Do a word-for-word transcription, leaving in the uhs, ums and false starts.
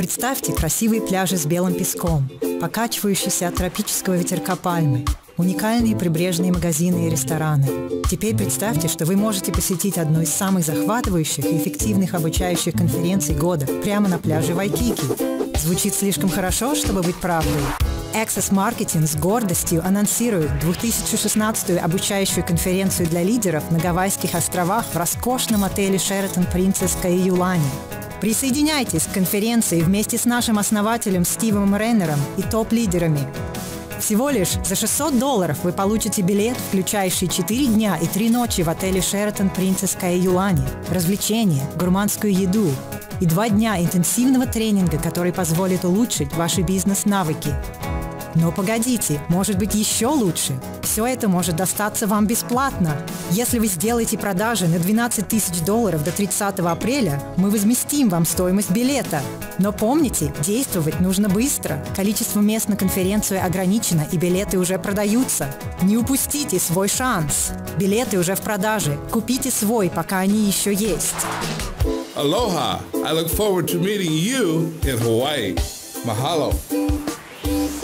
Представьте красивые пляжи с белым песком, покачивающиеся от тропического ветерка пальмы, уникальные прибрежные магазины и рестораны. Теперь представьте, что вы можете посетить одну из самых захватывающих и эффективных обучающих конференций года прямо на пляже Вайкики. Звучит слишком хорошо, чтобы быть правдой? Access Marketing с гордостью анонсирует две тысячи шестнадцатую обучающую конференцию для лидеров на Гавайских островах в роскошном отеле Sheraton Princess Каиюлани. Присоединяйтесь к конференции вместе с нашим основателем Стивом Рейнером и топ-лидерами. Всего лишь за шестьсот долларов вы получите билет, включающий четыре дня и три ночи в отеле Sheraton Princess Каиюлани, развлечения, гурманскую еду и два дня интенсивного тренинга, который позволит улучшить ваши бизнес-навыки. Но погодите, может быть еще лучше. Все это может достаться вам бесплатно. Если вы сделаете продажи на двенадцать тысяч долларов до тридцатого апреля, мы возместим вам стоимость билета. Но помните, действовать нужно быстро. Количество мест на конференцию ограничено, и билеты уже продаются. Не упустите свой шанс. Билеты уже в продаже. Купите свой, пока они еще есть. Aloha! I look forward to meeting you in Hawaii. Mahalo!